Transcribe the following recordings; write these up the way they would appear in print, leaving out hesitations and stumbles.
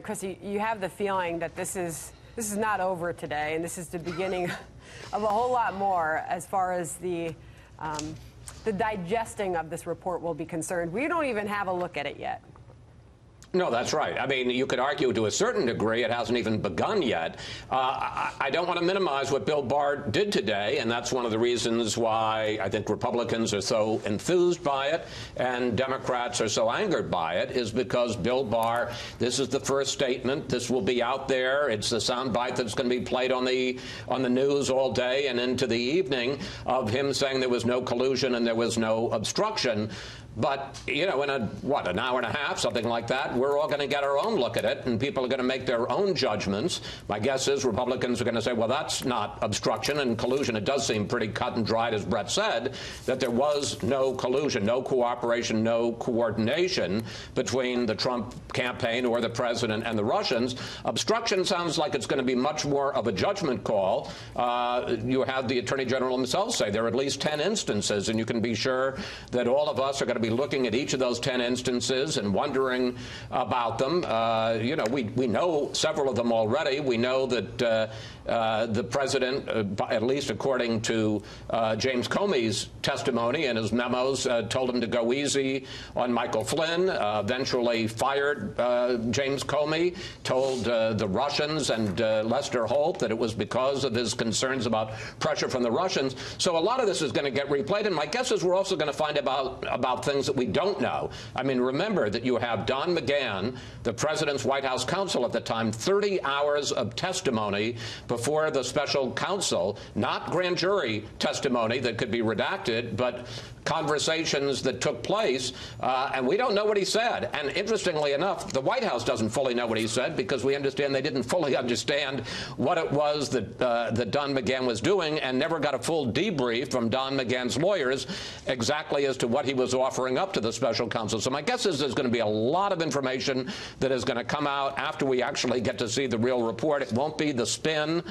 Chris, you have the feeling that this is not over today, and this is the beginning of a whole lot more as far as the digesting of this report will be concerned. We don't even have a look at it yet. No, that's right. I mean, you could argue to a certain degree it hasn't even begun yet. I don't want to minimize what Bill Barr did today, and that's one of the reasons why I think Republicans are so enthused by it and Democrats are so angered by it, is because Bill Barr, this is the first statement. This will be out there. It's the soundbite that's going to be played on the news all day and into the evening of him saying there was no collusion and there was no obstruction. But, you know, in an hour and a half, something like that, we're all going to get our own look at it, and people are going to make their own judgments. My guess is Republicans are going to say, well, that's not obstruction and collusion. It does seem pretty cut and dried, as Brett said, that there was no collusion, no cooperation, no coordination between the Trump campaign or the president and the Russians. Obstruction sounds like it's going to be much more of a judgment call. You have the Attorney General himself say there are at least 10 instances, and you can be sure that all of us are going to be looking at each of those 10 instances and wondering about them. You know, we know several of them already. We know that the president, at least according to James Comey's testimony and his memos, told him to go easy on Michael Flynn, eventually fired James Comey, told the Russians and Lester Holt that it was because of his concerns about pressure from the Russians. So a lot of this is going to get replayed, and my guess is we're also going to find about things that we don't know. I mean, remember that you have Don McGahn, the president's White House counsel at the time, 30 hours of testimony before the special counsel, not grand jury testimony that could be redacted, but conversations that took place, and we don't know what he said. And interestingly enough, the White House doesn't fully know what he said, because we understand they didn't fully understand what it was that Don McGahn was doing, and never got a full debrief from Don McGahn's lawyers exactly as to what he was offering up to the special counsel. So my guess is there's going to be a lot of information that is going to come out after we actually get to see the real report. It won't be the spin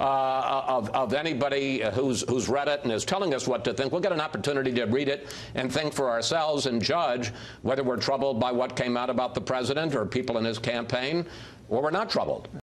of anybody who's read it and is telling us what to think. We'll get an opportunity to read it and think for ourselves and judge whether we're troubled by what came out about the president or people in his campaign, or we're not troubled.